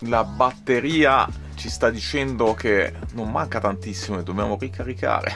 La batteria ci sta dicendo che non manca tantissimo e dobbiamo ricaricare.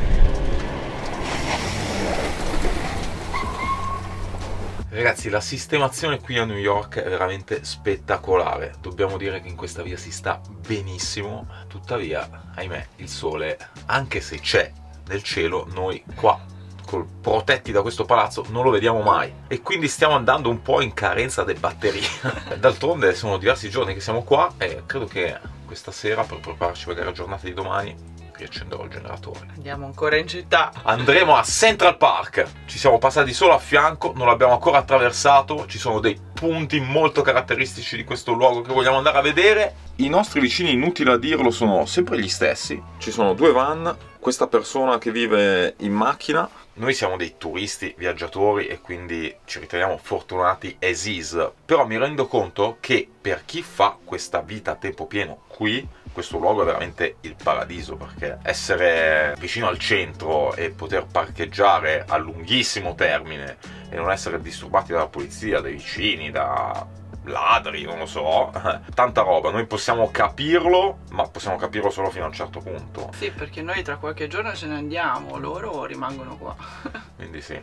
Ragazzi, la sistemazione qui a New York è veramente spettacolare. Dobbiamo dire che in questa via si sta benissimo, tuttavia, ahimè, il sole, anche se c'è nel cielo, noi qua, protetti da questo palazzo, non lo vediamo mai. E quindi stiamo andando un po' in carenza di batterie. D'altronde sono diversi giorni che siamo qua e credo che questa sera, per prepararci per la giornata di domani, riaccenderò il generatore. Andiamo ancora in città. Andremo a Central Park. Ci siamo passati solo a fianco, non l'abbiamo ancora attraversato. Ci sono dei punti molto caratteristici di questo luogo che vogliamo andare a vedere. I nostri vicini, inutile a dirlo, sono sempre gli stessi. Ci sono due van, questa persona che vive in macchina. Noi siamo dei turisti, viaggiatori e quindi ci riteniamo fortunati as is. Però mi rendo conto che per chi fa questa vita a tempo pieno qui, questo luogo è veramente il paradiso, perché essere vicino al centro e poter parcheggiare a lunghissimo termine e non essere disturbati dalla polizia, dai vicini, da ladri, non lo so, tanta roba. Noi possiamo capirlo, ma possiamo capirlo solo fino a un certo punto. Sì, perché noi tra qualche giorno ce ne andiamo, loro rimangono qua. Quindi sì.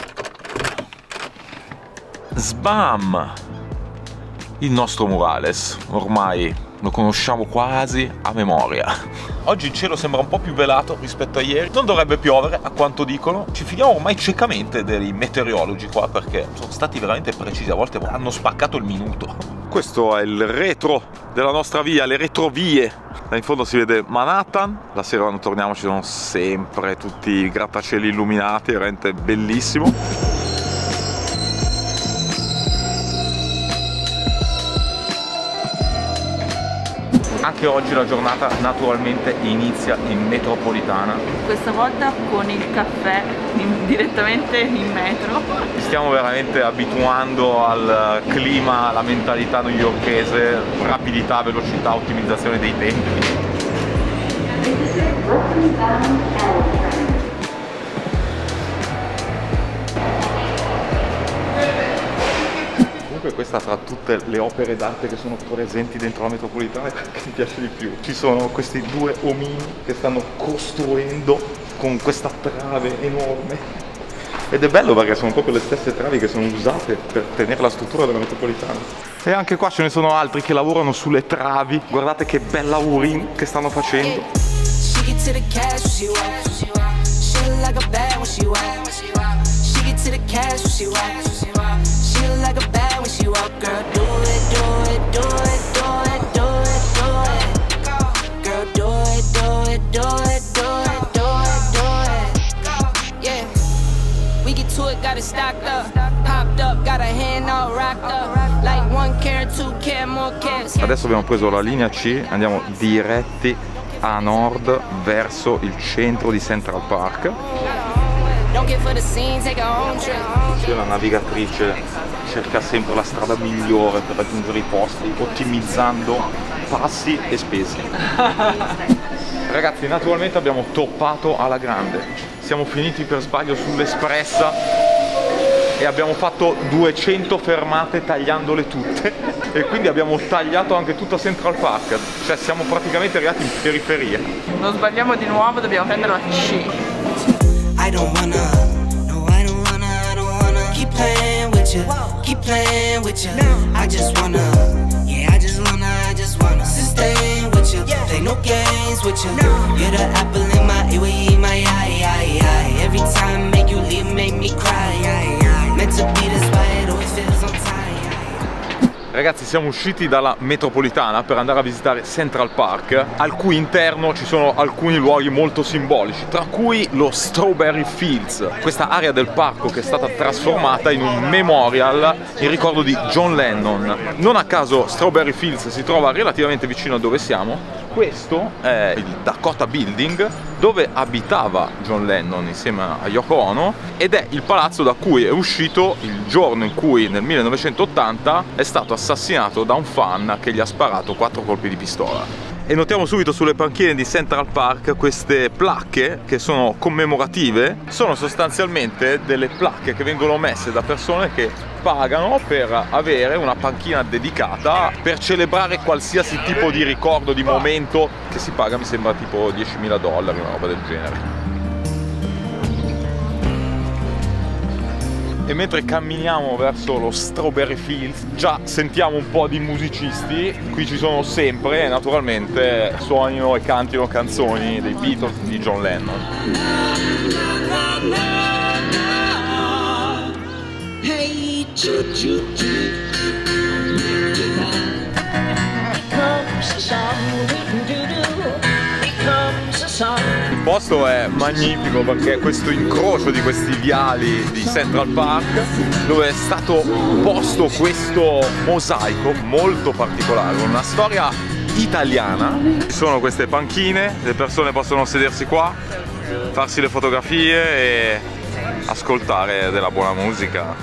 Sbam! Il nostro Morales, ormai lo conosciamo quasi a memoria. Oggi il cielo sembra un po' più velato rispetto a ieri. Non dovrebbe piovere, a quanto dicono. Ci fidiamo ormai ciecamente dei meteorologi qua, perché sono stati veramente precisi. A volte hanno spaccato il minuto. Questo è il retro della nostra via, le retrovie. Là in fondo si vede Manhattan. La sera quando torniamo ci sono sempre tutti i grattacieli illuminati, è veramente bellissimo. Anche oggi la giornata naturalmente inizia in metropolitana. Questa volta con il caffè direttamente in metro. Ci stiamo veramente abituando al clima, alla mentalità newyorkese, rapidità, velocità, ottimizzazione dei tempi. Questa tra tutte le opere d'arte che sono presenti dentro la metropolitana è quella che mi piace di più. Ci sono questi due omini che stanno costruendo con questa trave enorme ed è bello perché sono proprio le stesse travi che sono usate per tenere la struttura della metropolitana. E anche qua ce ne sono altri che lavorano sulle travi. Guardate che bel lavorin che stanno facendo. Adesso abbiamo preso la linea C, andiamo diretti a nord verso il centro di Central Park. La navigatrice cerca sempre la strada migliore per raggiungere i posti, ottimizzando passi e spese. Ragazzi, naturalmente abbiamo toppato alla grande. Siamo finiti per sbaglio sull'espressa e abbiamo fatto 200 fermate tagliandole tutte e quindi abbiamo tagliato anche tutta Central Park, cioè siamo praticamente arrivati in periferia. Non sbagliamo di nuovo, dobbiamo prendere la C. I don't wanna keep playing with you, keep playing with you. I just wanna, yeah, I just wanna sustain with you, play no games with you. You're the apple in my eye, every time make you leave, make me cry. Meant to be this way, it always feels on time. Ragazzi, siamo usciti dalla metropolitana per andare a visitare Central Park, al cui interno ci sono alcuni luoghi molto simbolici, tra cui lo Strawberry Fields, questa area del parco che è stata trasformata in un memorial in ricordo di John Lennon. Non a caso Strawberry Fields si trova relativamente vicino a dove siamo. Questo è il Dakota Building, dove abitava John Lennon insieme a Yoko Ono, ed è il palazzo da cui è uscito il giorno in cui nel 1980 è stato assassinato da un fan che gli ha sparato 4 colpi di pistola. E notiamo subito sulle panchine di Central Park queste placche che sono commemorative. Sono sostanzialmente delle placche che vengono messe da persone che pagano per avere una panchina dedicata per celebrare qualsiasi tipo di ricordo, di momento, che si paga, mi sembra tipo $10.000, una roba del genere. E mentre camminiamo verso lo Strawberry Fields già sentiamo un po' di musicisti, qui ci sono sempre, e naturalmente suonino e cantino canzoni dei Beatles, di John Lennon. Il posto è magnifico perché è questo incrocio di questi viali di Central Park dove è stato posto questo mosaico molto particolare, con una storia italiana. Ci sono queste panchine, le persone possono sedersi qua, farsi le fotografie e ascoltare della buona musica.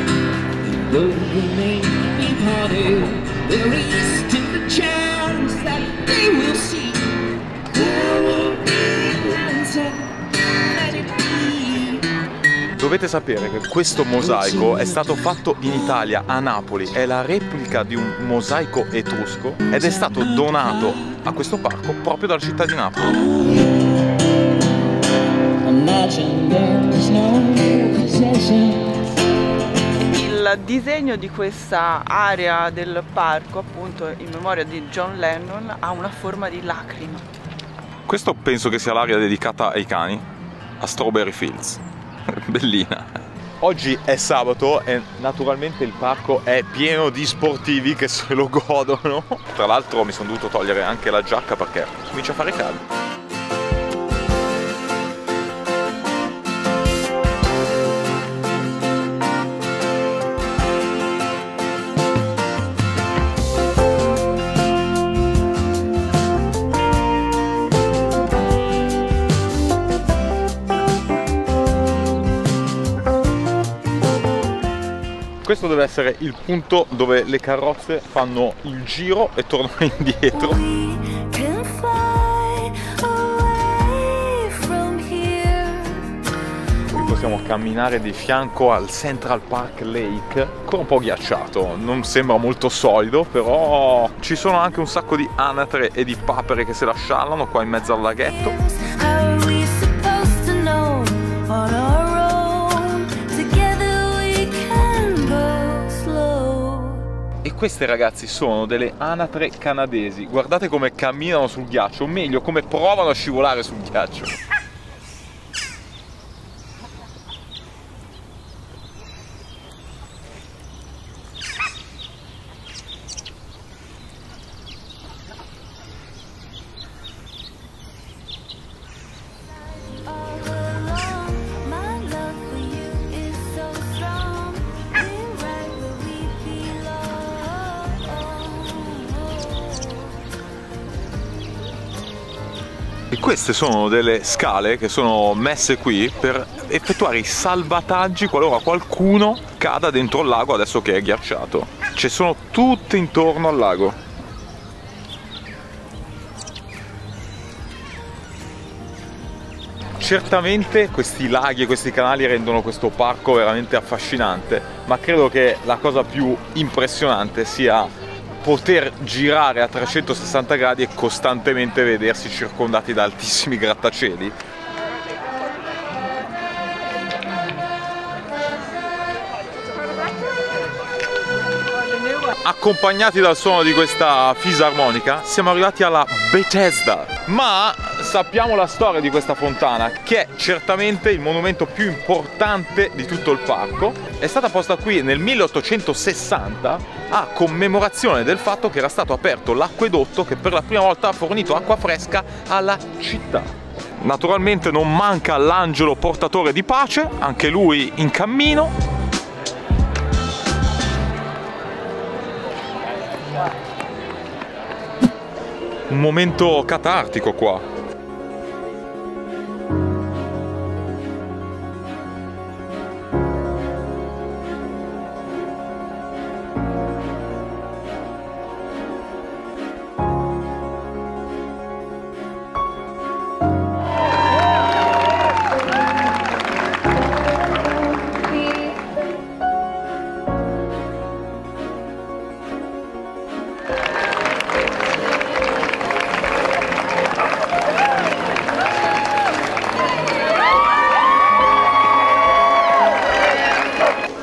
Dovete sapere che questo mosaico è stato fatto in Italia, a Napoli, è la replica di un mosaico etrusco ed è stato donato a questo parco proprio dalla città di Napoli. Il disegno di questa area del parco, appunto in memoria di John Lennon, ha una forma di lacrima. Questo penso che sia l'area dedicata ai cani, a Strawberry Fields. Bellina. Oggi è sabato e naturalmente il parco è pieno di sportivi che se lo godono. Tra l'altro mi sono dovuto togliere anche la giacca perché comincia a fare caldo. Questo deve essere il punto dove le carrozze fanno il giro e tornano indietro. Qui possiamo camminare di fianco al Central Park Lake, ancora un po' ghiacciato, non sembra molto solido, però ci sono anche un sacco di anatre e di papere che se la sciallano qua in mezzo al laghetto. E queste, ragazzi, sono delle anatre canadesi. Guardate come camminano sul ghiaccio, o meglio come provano a scivolare sul ghiaccio. E queste sono delle scale che sono messe qui per effettuare i salvataggi qualora qualcuno cada dentro il lago adesso che è ghiacciato. Ci sono tutte intorno al lago. Certamente questi laghi e questi canali rendono questo parco veramente affascinante, ma credo che la cosa più impressionante sia poter girare a 360 gradi e costantemente vedersi circondati da altissimi grattacieli. Accompagnati dal suono di questa fisarmonica siamo arrivati alla Bethesda, ma sappiamo la storia di questa fontana, che è certamente il monumento più importante di tutto il parco. È stata posta qui nel 1860 a commemorazione del fatto che era stato aperto l'acquedotto che per la prima volta ha fornito acqua fresca alla città. Naturalmente non manca l'angelo portatore di pace, anche lui in cammino. Un momento catartico qua.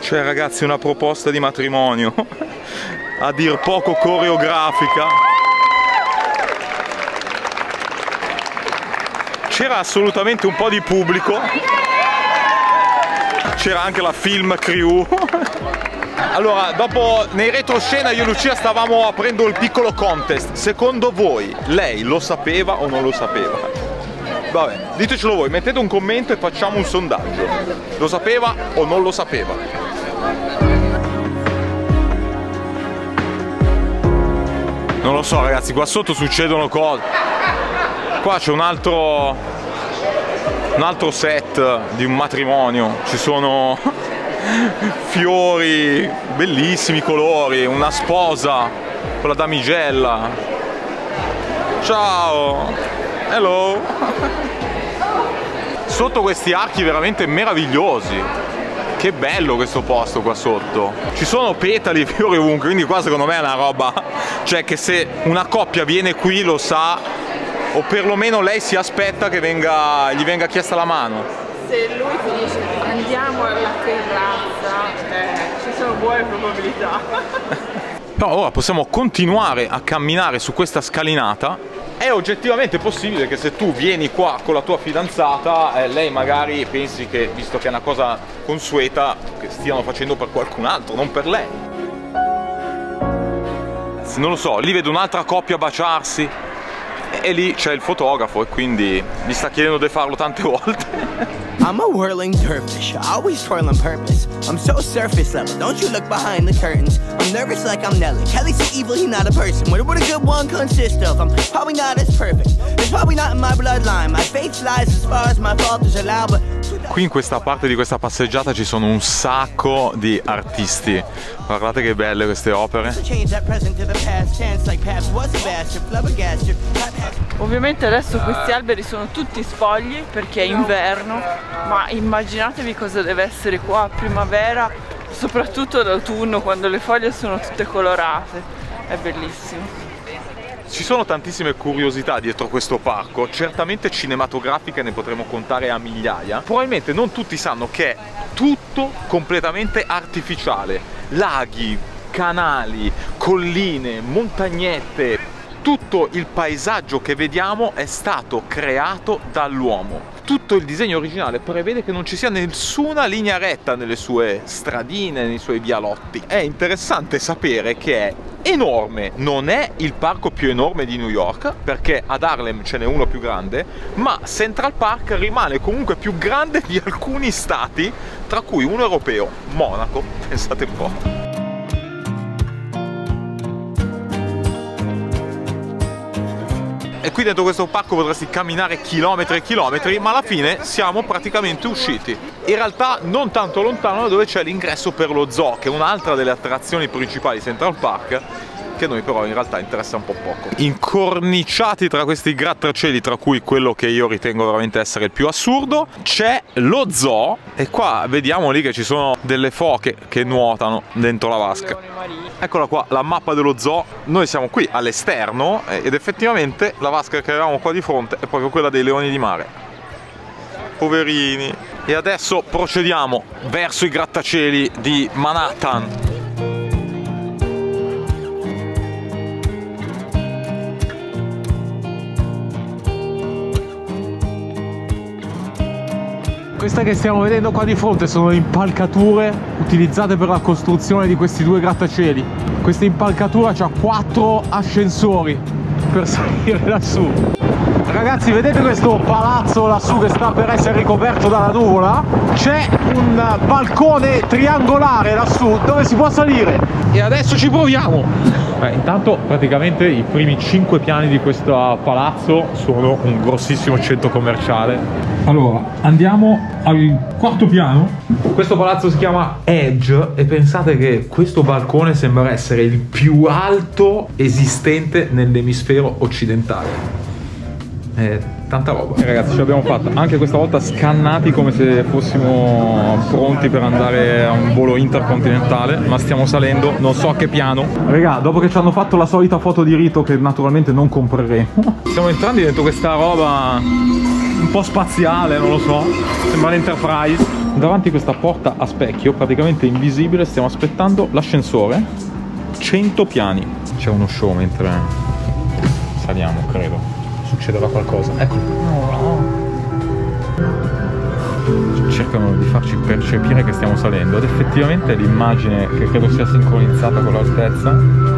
C'è ragazzi una proposta di matrimonio, a dir poco coreografica. C'era assolutamente un po' di pubblico, c'era anche la film crew. Allora, dopo nei retroscena io e Lucia stavamo aprendo il piccolo contest. Secondo voi lei lo sapeva o non lo sapeva? Vabbè, ditecelo voi, mettete un commento e facciamo un sondaggio. Lo sapeva o non lo sapeva? Non lo so ragazzi, qua sotto succedono cose. Qua c'è un altro set di un matrimonio. Ci sono fiori, bellissimi colori, una sposa con la damigella. Ciao, hello. Sotto questi archi veramente meravigliosi. Che bello questo posto qua sotto. Ci sono petali e fiori ovunque, quindi qua secondo me è una roba, cioè che se una coppia viene qui lo sa, o perlomeno lei si aspetta che gli venga chiesta la mano. Se lui ti dice andiamo alla terrazza, ci sono buone probabilità. Però ora possiamo continuare a camminare su questa scalinata. È oggettivamente possibile che se tu vieni qua con la tua fidanzata, lei magari pensi che, visto che è una cosa consueta, che stiano facendo per qualcun altro, non per lei. Non lo so, lì vedo un'altra coppia baciarsi e lì c'è il fotografo e quindi gli sta chiedendo di farlo tante volte. I'm a whirling dervish, I always twirl on purpose. I'm so surface level, don't you look behind the curtains. I'm nervous like I'm Nelly, Kelly's so evil, he not a person. What would a good one consist of? I'm probably not as perfect, it's probably not in my bloodline. My faith lies as far as my fault is allowed, but... Qui in questa parte di questa passeggiata ci sono un sacco di artisti. Guardate che belle queste opere. Ovviamente adesso questi alberi sono tutti spogli perché è inverno, ma immaginatevi cosa deve essere qua a primavera, soprattutto d'autunno quando le foglie sono tutte colorate. È bellissimo. Ci sono tantissime curiosità dietro questo parco, certamente cinematografiche ne potremo contare a migliaia. Probabilmente non tutti sanno che è tutto completamente artificiale. Laghi, canali, colline, montagnette, tutto il paesaggio che vediamo è stato creato dall'uomo. Tutto il disegno originale prevede che non ci sia nessuna linea retta nelle sue stradine, nei suoi vialotti. È interessante sapere che è enorme, non è il parco più enorme di New York, perché ad Harlem ce n'è uno più grande, ma Central Park rimane comunque più grande di alcuni stati, tra cui uno europeo, Monaco, pensate un po'. E qui dentro questo parco potresti camminare chilometri e chilometri, ma alla fine siamo praticamente usciti. In realtà non tanto lontano da dove c'è l'ingresso per lo zoo, che è un'altra delle attrazioni principali di Central Park, che a noi però in realtà interessa un po' poco. Incorniciati tra questi grattacieli, tra cui quello che io ritengo veramente essere il più assurdo, c'è lo zoo, e qua vediamo lì che ci sono delle foche che nuotano dentro la vasca. Eccola qua, la mappa dello zoo. Noi siamo qui all'esterno ed effettivamente la vasca che avevamo qua di fronte è proprio quella dei leoni di mare. Poverini. E adesso procediamo verso i grattacieli di Manhattan. Queste che stiamo vedendo qua di fronte sono le impalcature utilizzate per la costruzione di questi due grattacieli. Questa impalcatura ha 4 ascensori per salire lassù. Ragazzi, vedete questo palazzo lassù che sta per essere ricoperto dalla nuvola? C'è un balcone triangolare lassù dove si può salire e adesso ci proviamo. Intanto praticamente i primi 5 piani di questo palazzo sono un grossissimo centro commerciale. Allora, andiamo al 4° piano. Questo palazzo si chiama Edge e pensate che questo balcone sembra essere il più alto esistente nell'emisfero occidentale. Tanta roba. Ragazzi, ce l'abbiamo fatta anche questa volta, scannati come se fossimo pronti per andare a un volo intercontinentale, ma stiamo salendo, non so a che piano. Raga, dopo che ci hanno fatto la solita foto di rito che naturalmente non compreremo, stiamo entrando dentro questa roba un po' spaziale, non lo so, sembra l'Enterprise. davanti a questa porta a specchio, praticamente invisibile, stiamo aspettando l'ascensore. 100 piani. C'è uno show mentre saliamo, credo. Succederà qualcosa. Eccolo. Cercano di farci percepire che stiamo salendo ed effettivamente l'immagine, che credo sia sincronizzata con l'altezza,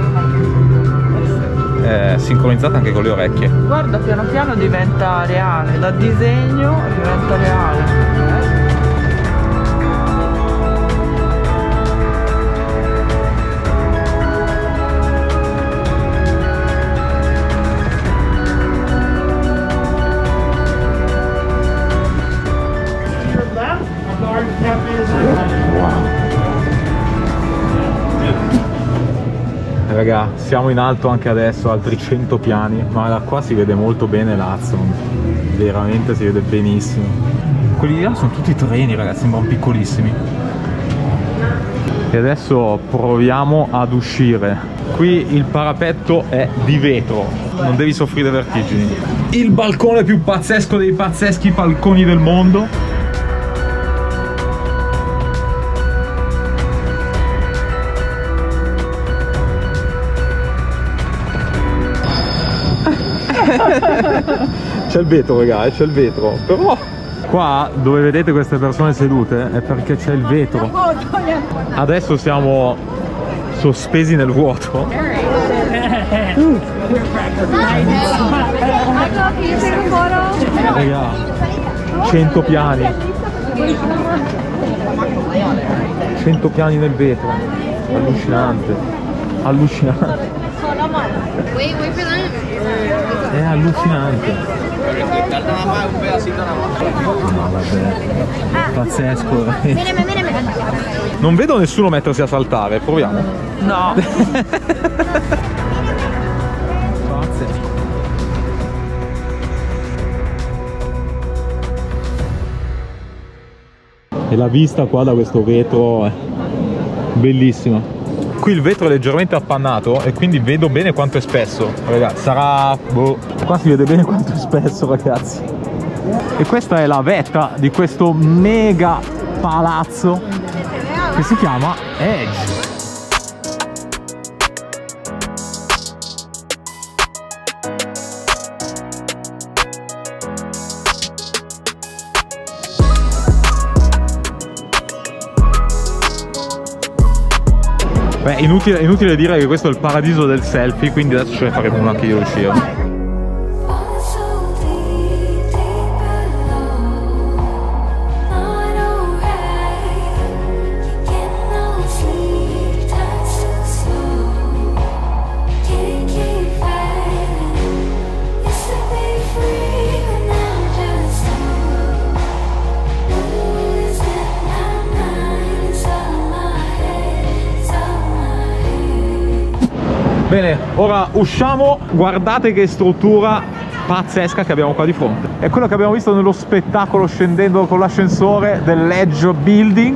è sincronizzata anche con le orecchie. Guarda, piano piano diventa reale, da disegno diventa reale. Raga, siamo in alto anche adesso, altri 100 piani, ma da qua si vede molto bene Lazio, veramente si vede benissimo. Quelli di là sono tutti treni, ragazzi, sembrano piccolissimi. E adesso proviamo ad uscire. Qui il parapetto è di vetro, non devi soffrire vertigini. Il balcone più pazzesco dei pazzeschi balconi del mondo. C'è il vetro, raga, c'è il vetro. Però qua dove vedete queste persone sedute è perché c'è il vetro. Adesso siamo sospesi nel vuoto. Raga, 100 piani. 100 piani nel vetro. Allucinante. Allucinante. È allucinante. No, vabbè. Pazzesco. Non vedo nessuno mettersi a saltare, proviamo. No. Pazzesco. E la vista qua da questo vetro è bellissima. Qui il vetro è leggermente appannato e quindi vedo bene quanto è spesso. Ragazzi, sarà... boh. Qua si vede bene quanto è spesso, ragazzi. E questa è la vetta di questo mega palazzo che si chiama Edge. Beh, inutile dire che questo è il paradiso del selfie, quindi adesso ce ne faremo una anche io uscire. Bene, ora usciamo, guardate che struttura pazzesca che abbiamo qua di fronte. È quello che abbiamo visto nello spettacolo scendendo con l'ascensore dell'Edge Building.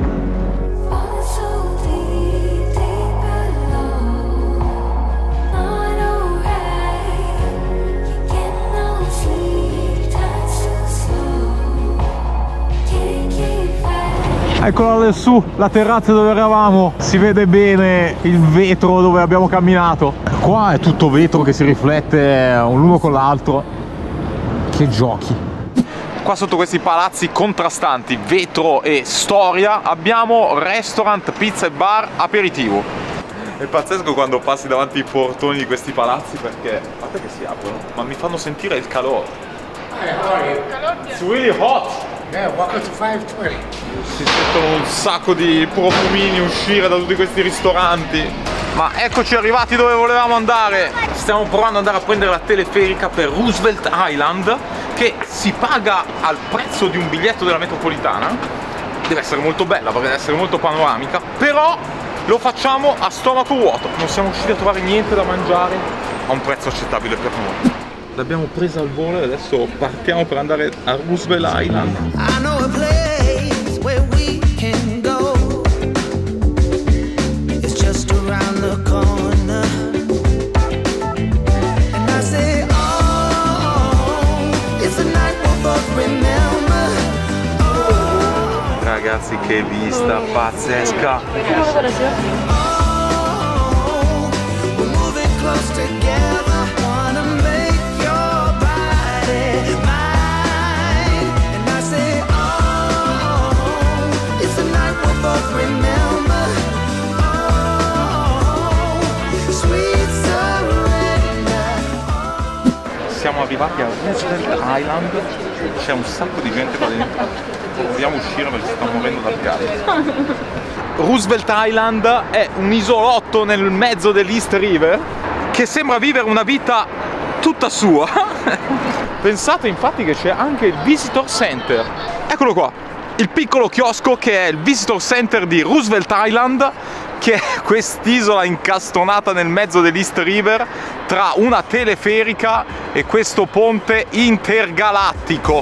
Eccola lassù, la terrazza dove eravamo, si vede bene il vetro dove abbiamo camminato. Qua è tutto vetro che si riflette l'uno con l'altro. Che giochi! Qua sotto questi palazzi contrastanti, vetro e storia, abbiamo restaurant, pizza e bar, aperitivo. È pazzesco quando passi davanti ai portoni di questi palazzi perché, a parte che si aprono, ma mi fanno sentire il calore. It's really hot! Yeah, welcome to 520. Si sentono un sacco di profumini uscire da tutti questi ristoranti. Ma eccoci arrivati dove volevamo andare. Stiamo provando ad andare a prendere la teleferica per Roosevelt Island, che si paga al prezzo di un biglietto della metropolitana. Deve essere molto bella perché deve essere molto panoramica, però lo facciamo a stomaco vuoto. Non siamo riusciti a trovare niente da mangiare a un prezzo accettabile per noi. L'abbiamo presa al volo e adesso partiamo per andare a Roosevelt Island. I know a place where we can go. It's just around the corner. And I say, oh, it's a night we'll both remember. Oh. ragazzi, che vista pazzesca. Siamo arrivati a Roosevelt Island, c'è un sacco di gente qua dentro, proviamo a uscire perché stiamo morendo dal caldo. Roosevelt Island è un isolotto nel mezzo dell'East River che sembra vivere una vita tutta sua. Pensate infatti che c'è anche il Visitor Center, eccolo qua, il piccolo chiosco che è il Visitor Center di Roosevelt Island, che è quest'isola incastonata nel mezzo dell'East River tra una teleferica e questo ponte intergalattico.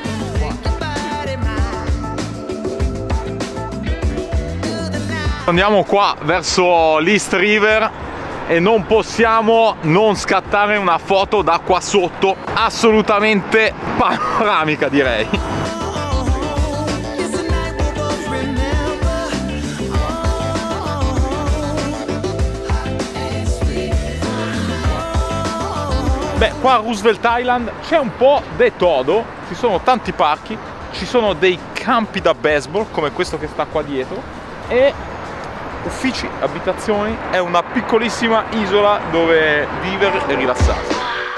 Andiamo qua verso l'East River e non possiamo non scattare una foto da qua sotto, assolutamente panoramica direi. Beh, qua a Roosevelt Island c'è un po' di todo, ci sono tanti parchi, ci sono dei campi da baseball come questo che sta qua dietro e uffici, abitazioni, è una piccolissima isola dove vivere e rilassarsi.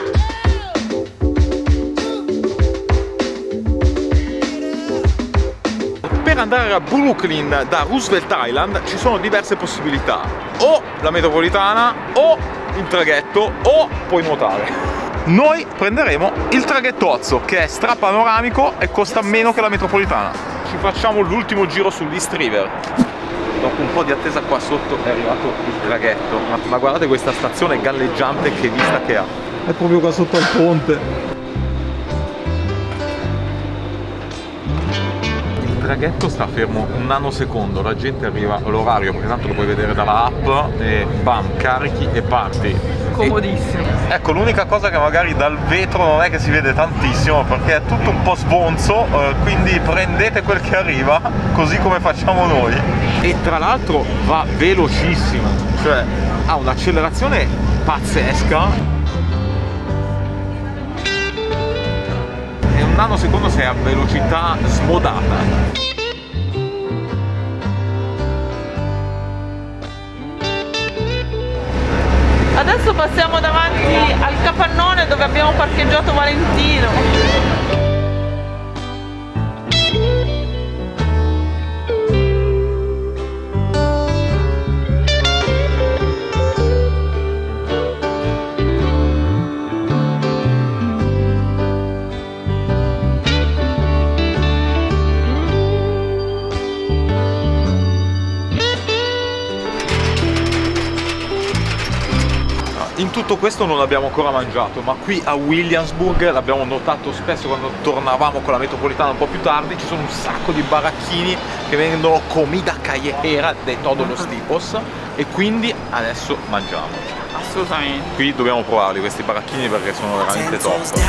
Per andare a Brooklyn da Roosevelt Island ci sono diverse possibilità, o la metropolitana o il traghetto o puoi nuotare. Noi prenderemo il traghettozzo che è strapanoramico e costa meno che la metropolitana. Ci facciamo l'ultimo giro sull'East River. Dopo un po' di attesa qua sotto è arrivato il traghetto, ma guardate questa stazione galleggiante che vista che ha. È proprio qua sotto al ponte. Il traghetto sta fermo un nanosecondo, la gente arriva all'orario perché tanto lo puoi vedere dalla app e bam, carichi e parti. Comodissimo. Ecco, l'unica cosa che magari dal vetro non è che si vede tantissimo perché è tutto un po' sbonzo, quindi prendete quel che arriva, così come facciamo noi. E tra l'altro va velocissimo, cioè ha un'accelerazione pazzesca. E un nanosecondo sei a velocità smodata. Adesso passiamo davanti al capannone dove abbiamo parcheggiato Valentino. In tutto questo non abbiamo ancora mangiato, ma qui a Williamsburg, l'abbiamo notato spesso quando tornavamo con la metropolitana un po' più tardi, ci sono un sacco di baracchini che vendono comida callejera de todos los tipos e quindi adesso mangiamo. Assolutamente. Qui dobbiamo provarli questi baracchini perché sono veramente top.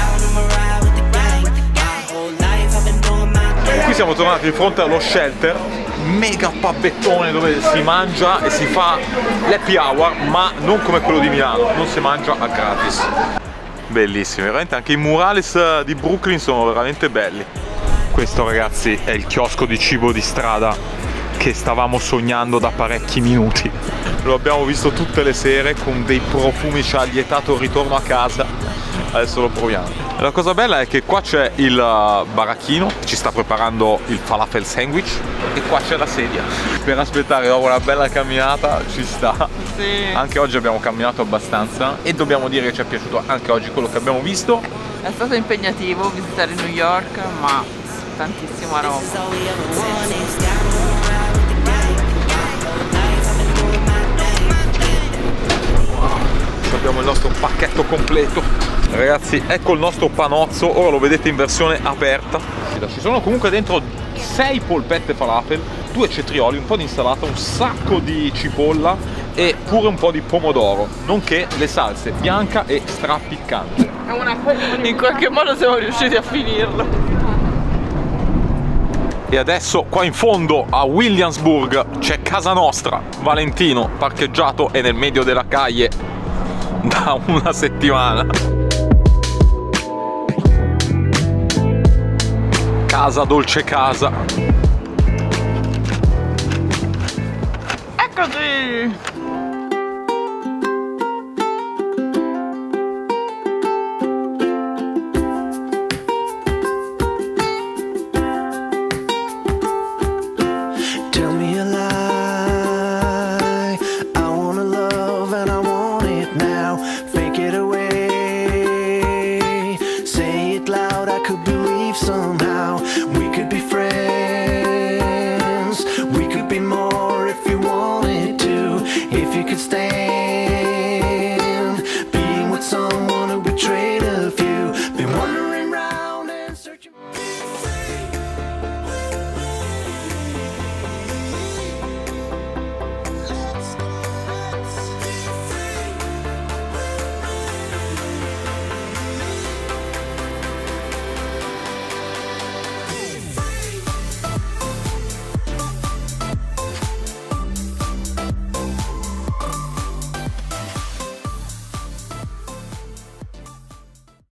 Qui siamo tornati di fronte allo shelter, mega pabbettone dove si mangia e si fa l'happy hour, ma non come quello di Milano, non si mangia a gratis. Bellissimi, veramente anche i murales di Brooklyn sono veramente belli. Questo ragazzi è il chiosco di cibo di strada che stavamo sognando da parecchi minuti. Lo abbiamo visto tutte le sere con dei profumi, ci ha lietato il ritorno a casa, adesso lo proviamo. La cosa bella è che qua c'è il baracchino, ci sta preparando il falafel sandwich e qua c'è la sedia per aspettare dopo una bella camminata, ci sta. Sì. Anche oggi abbiamo camminato abbastanza e dobbiamo dire che ci è piaciuto anche oggi quello che abbiamo visto. È stato impegnativo visitare New York, ma tantissima roba. Abbiamo il nostro pacchetto completo. Ragazzi, ecco il nostro panozzo, ora lo vedete in versione aperta. Ci sono comunque dentro 6 polpette falafel, 2 cetrioli, un po' di insalata, un sacco di cipolla e pure un po' di pomodoro, nonché le salse bianca e strapiccante. In qualche modo siamo riusciti a finirlo. E adesso qua in fondo a Williamsburg c'è casa nostra, Valentino, parcheggiato e nel medio della calle da una settimana. Casa dolce casa. Eccoci!